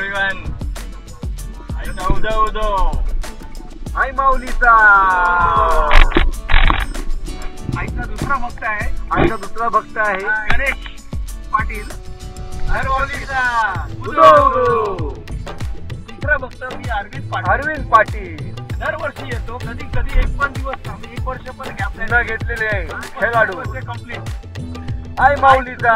Everyone. उदो उदो आई माऊलीचा. आईचा दुसरा भक्त आहे. आईचा दुसरा भक्त आहे गणेश पाटील. माऊलीचा उदो उदो. तिसरा भक्त मी अरविंद पाटील. अरविंद पाटील दरवर्षी येतो. कधी कधी एक पण दिवस आम्ही 1 वर्ष पण गॅप पुन्हा घेतलेले आहे खेळाडू. कंप्लीट. आई माऊलीचा.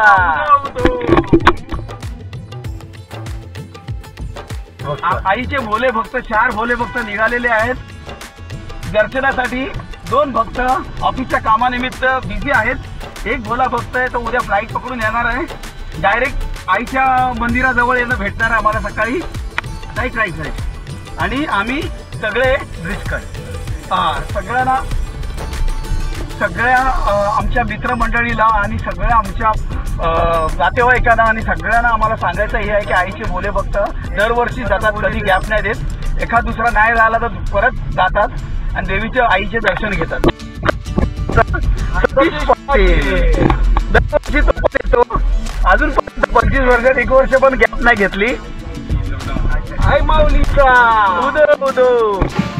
आईचे भोले भक्त 4 भोले भक्त निघालेले आहेत दर्शनासाठी. 2 भक्त ऑफिसच्या कामानिमित्त बिझी आहेत. एक भोला भक्त आहे तो उद्या फ्लाईट पकडून येणार आहे. डायरेक्ट आईच्या मंदिराजवळ येणं भेटणार आहे आम्हाला सकाळी. राईट. आणि आम्ही सगळे रिस्क सगळ्या आमच्या मित्रमंडळीला आणि सगळ्या आमच्या नातेवाईकांना आणि सगळ्यांना आम्हाला सांगायचं हे आहे की आईचे भोले भक्त दरवर्षी जातात. कधी गॅप नाही देत. एखाद दुसरा नाही झाला तर परत जातात आणि देवीच्या आईचे दर्शन घेतात. अजून 25 वर्षात 1 वर्ष पण गॅप नाही घेतली. आई माऊलीचा उदो उदो.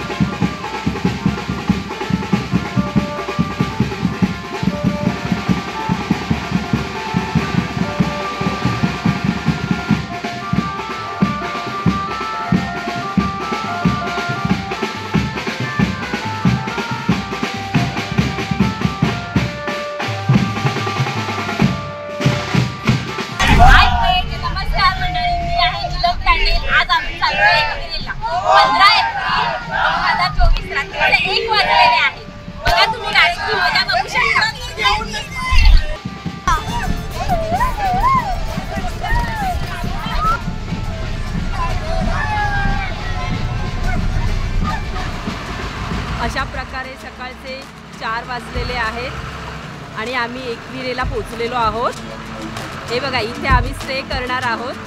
आज आम्ही चाललो एकविरेला. 15 एप्रिल 2024 रात्रीचे 1 वाजलेले आहेत. बघा तुम्ही गाडीची मजा बघू शकता. अशा प्रकारे सकाळचे 4 वाजलेले आहेत आणि आम्ही एकविरेला पोहोचलेलो आहोत. हे बघा इथे आम्ही स्टे करणार आहोत.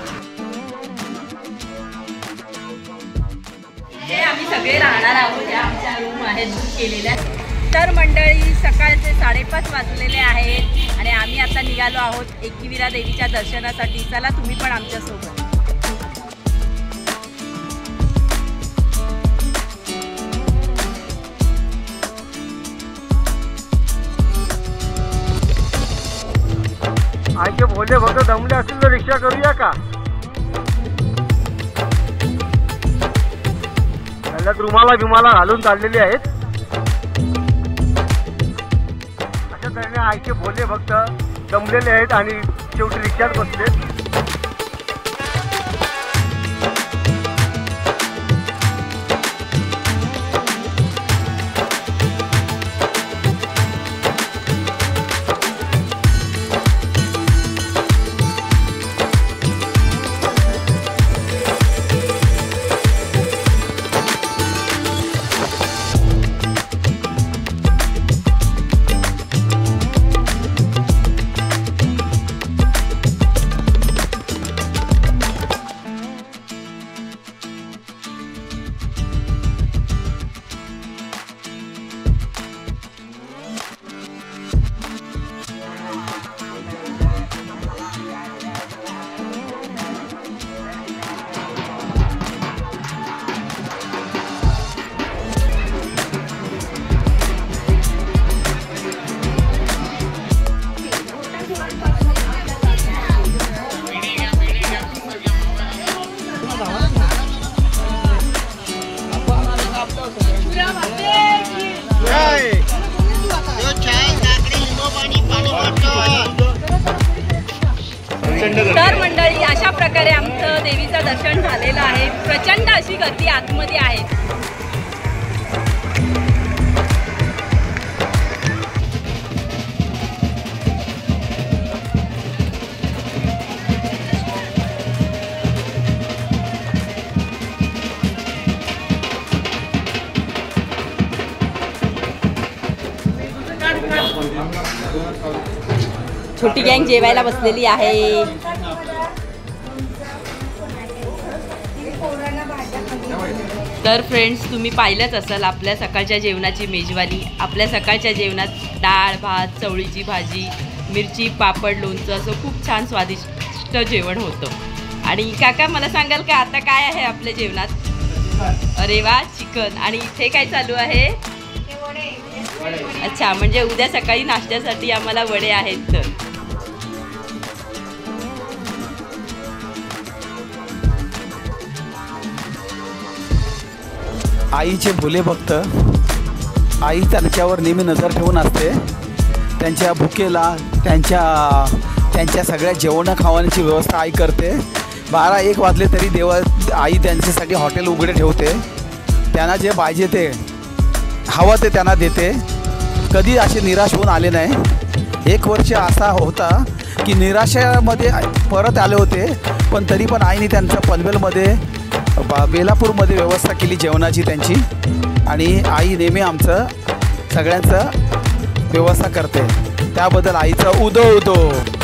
हे आम्ही सगळे राहणार आहोत. या आमच्या रूम आहेत बुक केलेल्या. तर मंडळी सकाळचे 5:30 वाजलेले आहेत आणि आम्ही आता निघालो आहोत एकविरा देवीच्या दर्शनासाठी. चला तुम्ही पण आमच्यासोबत. आईचे भोले भक्त दमले असतील तर रिक्षा करूया का? त्याच्यात रुमाला घालून चाललेले आहेत. अशा तऱ्हेने आईचे भोले भक्त दमलेले आहेत आणि शेवटी रिक्षात बसले. तर मंडळी अशा प्रकारे आमचं देवीचं दर्शन झालेलं आहे. प्रचंड अशी गर्दी आतमध्ये आहे. छोटी गँग जेवायला बसलेली आहे. तर फ्रेंड्स तुम्ही पाहिलंच असाल आपल्या सकाळच्या जेवणाची मेजवानी. आपल्या सकाळच्या जेवणात डाळ भात चवळीची भाजी मिरची पापड लोणचं असं खूप छान स्वादिष्ट जेवण होतं. आणि काका मला सांगाल का आता काय आहे आपल्या जेवणात? अरे वा, चिकन. आणि इथे काय चालू आहे? अच्छा, म्हणजे उद्या सकाळी नाश्त्यासाठी आम्हाला वडे आहेत. तर आईचे भोले भक्त, आई त्यांच्यावर नेहमी नजर ठेवून असते. त्यांच्या भुकेला त्यांच्या सगळ्या जेवण खावण्याची व्यवस्था आई करते. 12-1 वाजले तरी आई त्यांच्यासाठी हॉटेल उघडे ठेवते. त्यांना जे पाहिजे ते हवं ते त्यांना देते. कधी असे निराश होऊन आले नाही. 1 वर्ष असा होता की निराशेमध्ये परत आले होते, पण तरी पण आईने त्यांच्या पनवेलमध्ये बेलापूरमध्ये व्यवस्था केली जेवणाची त्यांची. आणि आई नेहमी आमचं सगळ्यांचं व्यवस्था करते. त्याबद्दल आईचं उदो उदो.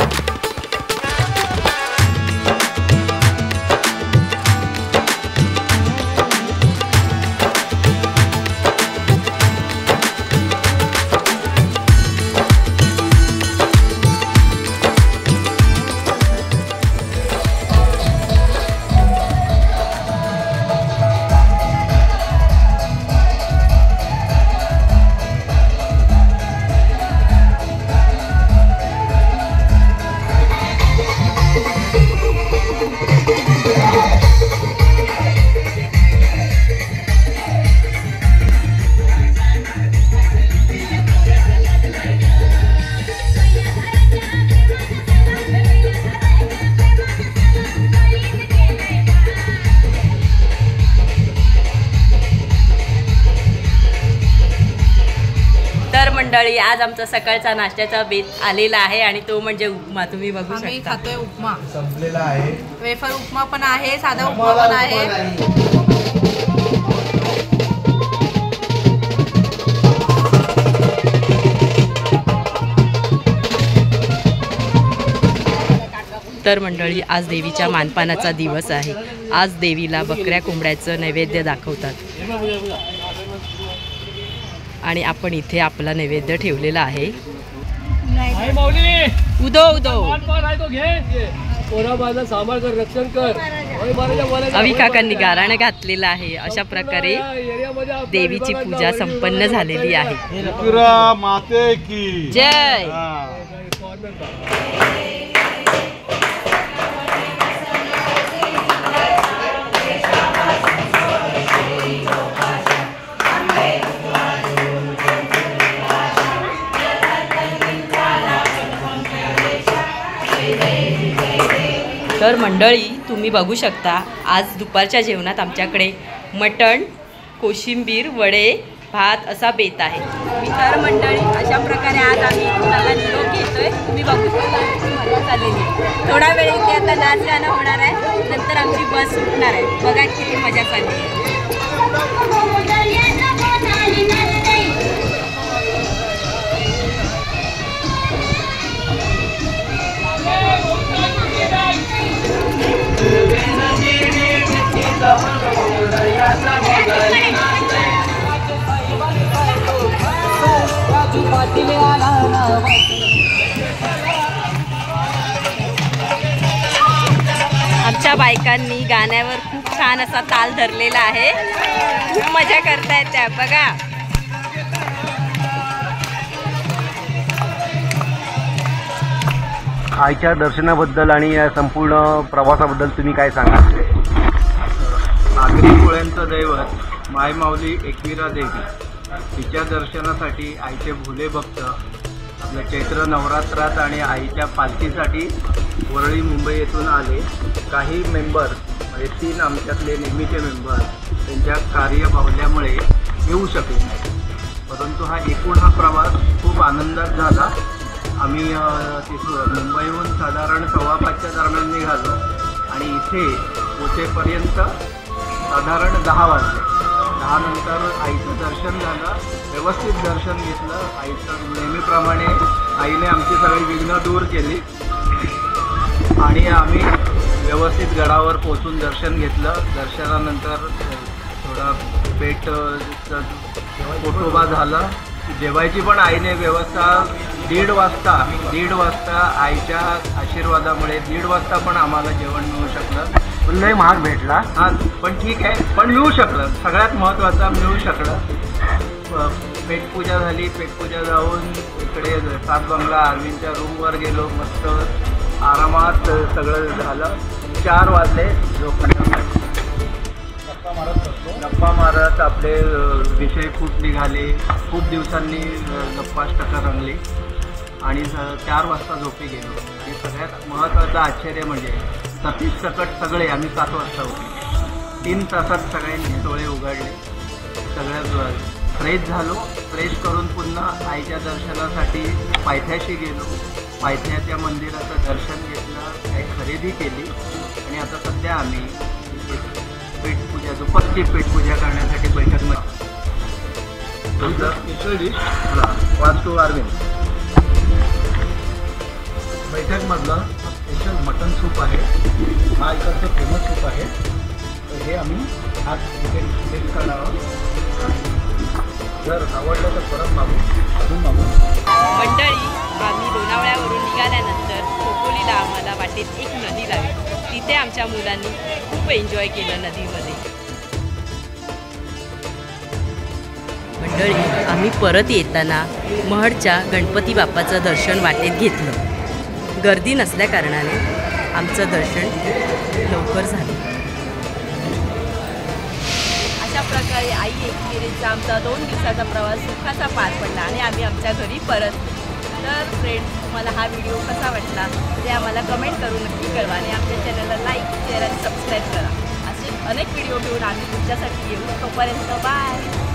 मंडळी, आज आमचा सकाळचा नाश्त्याचा बेत आलेला आहे आणि तो म्हणजे उपमा. तुम्ही बघू आम्ही शकता. खातोय उपमा. संपलेला आहे. वेफर उपमा पण आहे, साधा उपमा पण आहे. तर मंडळी, आज देवीच्या मानपानाचा दिवस आहे. आज देवीला बकऱ्या कोंबड्याचं नैवेद्य दाखवतात आणि आपण इथे आपला नैवेद्य ठेवलेला आहे. उदो उदो. अवी काकांनी गाराणं घातलेलं आहे. अशा प्रकारे देवीची पूजा संपन्न झालेली आहे. माते की जय. तर मंडळी, तुम्ही बघू शकता आज दुपारच्या जेवणात आमच्याकडे मटण, कोशिंबीर, वडे, भात असा बेत आहे. तर मंडळी, अशा प्रकारे आज आम्ही तुम्हाला निरोप घेतोय. तुम्ही बघू शकता मजा चाललेली आहे. थोडा वेळ इथे आता नाच गाणं होणार आहे, नंतर आमची बस सुटणार आहे. बघा किती मजा चालली आहे. आमच्या बायकांनी गाण्यावर खूप छान असा ताल धरलेला आहे. खूप मजा करतायत त्या. बघा, आईच्या दर्शनाबद्दल आणि या संपूर्ण प्रवासाबद्दल तुम्ही काय सांगा? आगरी कोळ्यांचं दैवत मायमाऊली एकविरा देवी, तिच्या दर्शनासाठी आईचे भोले भक्त आपल्या चैत्र नवरात्रात आणि आईच्या पालखीसाठी वरळी मुंबई येथून आले. काही मेंबर म्हणजे 3 आमच्यातले नेहमीचे मेंबर त्यांच्या कार्यबाहुल्यामुळे येऊ शकले नाही, परंतु हा प्रवास खूप आनंदात झाला. आम्ही तिथून मुंबईहून साधारण 4:15च्या दरम्यान निघालो आणि इथे पोचेपर्यंत साधारण 10 वाजले. 10 नंतर आईचं दर्शन झालं, व्यवस्थित दर्शन घेतलं. आईचं नेहमीप्रमाणे आईने आमची सगळी विघ्न दूर केली आणि आम्ही व्यवस्थित गडावर पोचून दर्शन घेतलं. दर्शनानंतर थोडा पेट पोटोबा झाला जेवायची पण आईने व्यवस्था 1:30 वाजता आईच्या आशीर्वादामुळे 1:30 वाजता पण आम्हाला जेवण मिळू शकलं. लय महाग भेटला. हां पण ठीक आहे, पण मिळू शकलं. सगळ्यात महत्त्वाचं मिळू शकलं. पेटपूजा झाली. पेटपूजा जाऊन इकडे 7 बंगला अरविंदच्या रूमवर गेलो. मस्त आरामात सगळं झालं. 4 वाजले. गप्पा मारत आपले विषय खूप निघाले. खूप दिवसांनी गप्पाष्टका रंगली आणि 4 वाजता झोपी गेलो. आणि सगळ्यात महत्त्वाचं आश्चर्य म्हणजे सतीश सकट सगळे आम्ही 7 वाजता उठले. 3 तासात सगळ्यांनी डोळे उघडले. सगळ्या फ्रेश झालो. फ्रेश करून पुन्हा आईच्या दर्शनासाठी पायथ्याशी गेलो. पायथ्याच्या मंदिराचं दर्शन घेतलं. काही खरेदी केली आणि आता सध्या आम्ही पेटपूजा दुपारची पेटपूजा करण्यासाठी बैठकमध्ये स्पेशल डिश वास्तू अरविंद बैठकमधलं स्पेशल मटन सूप आहे. हा इकडचं फेमस सूप आहे. तर हे आम्ही आज टेस्ट करणार आहोत. जर आवडलं तर परत मागू, अजून मागू. मंडळी, आम्ही लोणावळ्यावरून निघाल्यानंतर खोपोलीला आम्हाला वाटेत एक नदी लागली. तिथे आमच्या मुलांनी खूप एन्जॉय केलं नदीमध्ये. मंडळी, आम्ही परत येताना महडच्या गणपती बाप्पाचं दर्शन वाटेत घेतलं. गर्दी नसल्याकारणाने आमचं दर्शन लवकर झालं. अशा प्रकारे आई एकविरेचा आमचा 2 दिवसाचा प्रवास सुखाचा पार पडला आणि आम्ही आमच्या घरी परत. तर फ्रेंड्स, तुम्हाला हा व्हिडिओ कसा वाटला ते आम्हाला कमेंट करून नक्की कळवा आणि आमच्या चॅनलला लाईक, शेअर आणि सबस्क्राईब करा. असे अनेक व्हिडिओ घेऊन आम्ही तुमच्यासाठी येऊ. तोपर्यंत बाय.